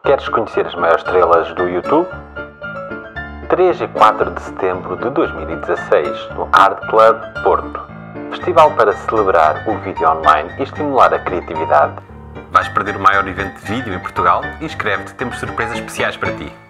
Queres conhecer as maiores estrelas do YouTube? 3 e 4 de setembro de 2016, no Art Club Porto. Festival para celebrar o vídeo online e estimular a criatividade. Vais perder o maior evento de vídeo em Portugal? Inscreve-te, temos surpresas especiais para ti.